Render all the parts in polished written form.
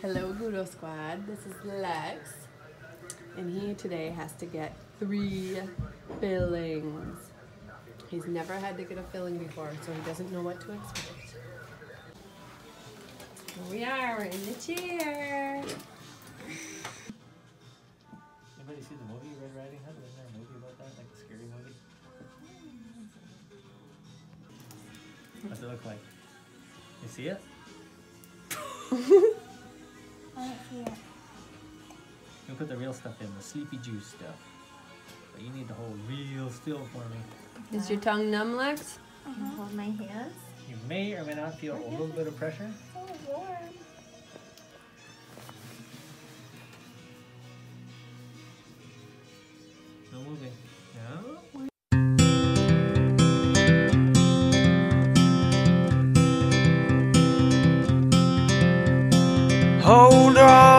Hello Gudo Squad, this is Lex, and he today has to get 3 fillings. He's never had to get a filling before, so he doesn't know what to expect. Here we are, we're in the chair. Anybody see the movie Red Riding Hood? Wasn't there a movie about that, like a scary movie? What's it look like? You see it? I don't see it. You put the real stuff in, the sleepy juice stuff. But you need to hold real still for me. Is your tongue numb, Lex? Hold my hands. You may or may not feel a little bit of pressure. So warm. No moving. No? Hold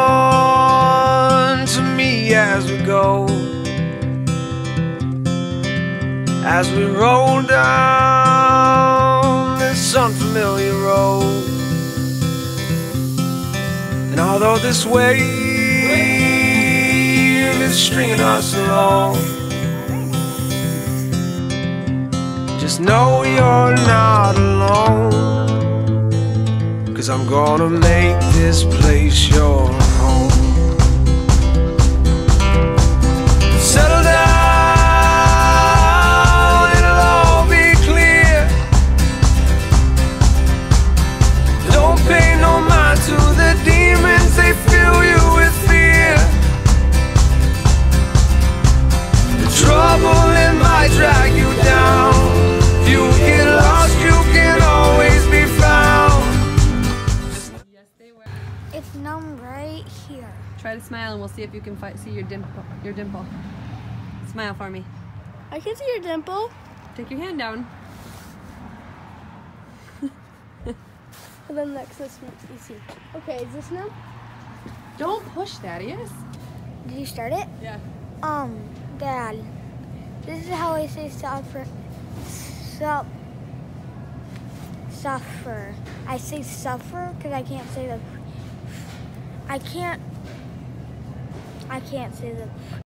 on to me as we go, as we roll down this unfamiliar road. And although this wave is stringing us along, just know you're not alone. 'Cause I'm gonna make this place your home. Settle down, it'll all be clear. Don't pay no mind to the demons, they fill you with fear. The trouble, it might drag you down. If you get lost, you can always be found. It's numb right here. Try to smile and we'll see if you can see your dimple. Smile for me. I can see your dimple. Take your hand down. And then next, let's see. Okay, is this numb? Don't push, Thaddeus. Did you start it? Yeah. Dad, this is how I say suffer. Suffer. I say suffer because I can't say the. I can't say the